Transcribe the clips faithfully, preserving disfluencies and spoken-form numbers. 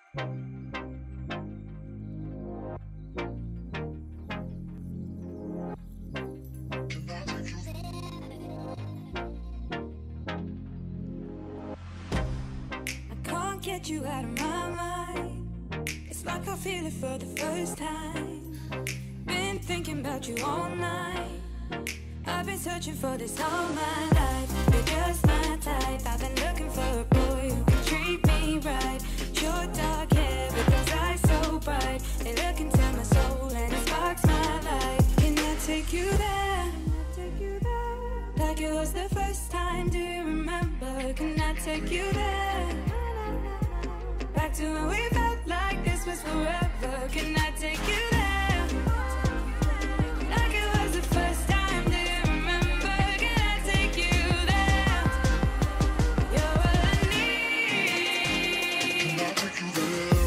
Get you out of my mind. It's like I feel it for the first time. Been thinking about you all night. I've been searching for this all my life. You're just my type. I've been looking for a boy who can treat me right. Your dark hair with those eyes so bright, they look into my soul and it sparks my life. Can I take you there? Like it was the first time, do you remember? Can I take you there? Back to when we felt like this was forever. Can I take you there? Like it was the first time, do you remember? Can I take you there? You're all I need. Can I take you there?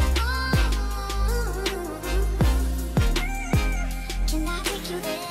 Can I take you there?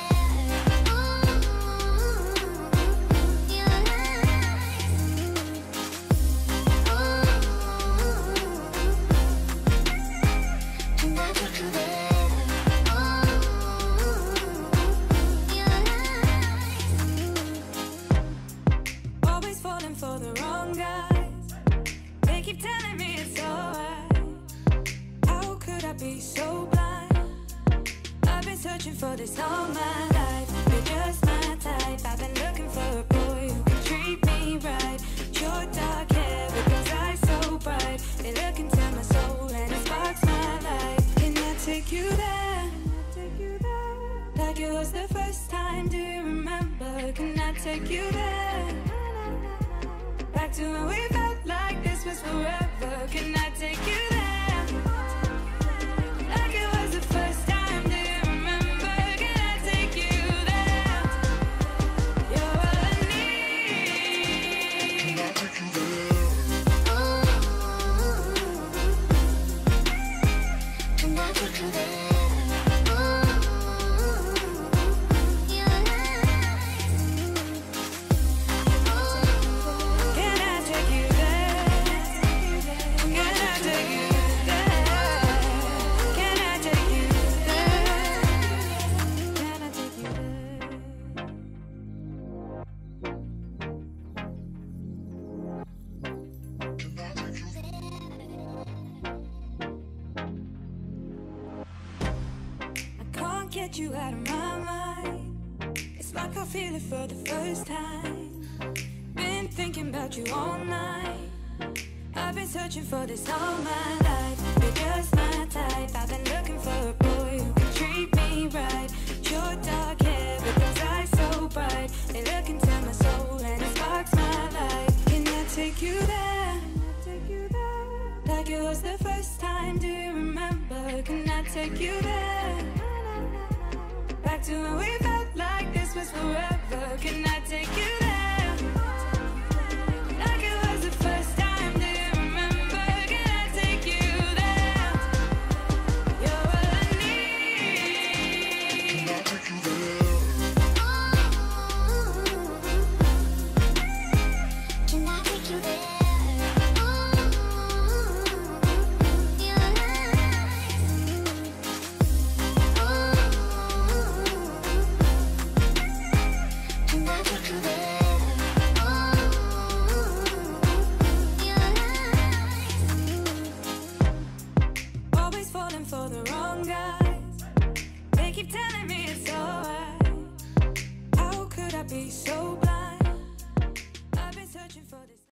For the wrong guys, they keep telling me it's alright. How could I be so blind? I've been searching for this all my life. You're just my type. I've been looking for a boy who can treat me right. Your dark hair with those eyes so bright, they look into my soul and it sparks my life. Can I take you there? Like it was the first time, do you remember? Can I take you there? Back to when we felt like this was forever. Can I take you there? Like it was the first time, do you remember? Can I take you there? You're all I need. Can I take you there? Can I take you there? Get you out of my mind. It's like I feel it for the first time. Been thinking about you all night. I've been searching for this all my life. You're just my type. I've been looking for a boy who can treat me right. Your dark hair with those eyes so bright, they look into my soul and it sparks my life. Can I take you there? Like it was the first time, do you remember? Can I take you there? Back to when we felt like this was forever. Can I take you there? Like it was the first time, do you remember? Can I take you there? You're all I need. Can I take you there? Can I take you there? For the wrong guys, they keep telling me it's alright. How could I be so blind?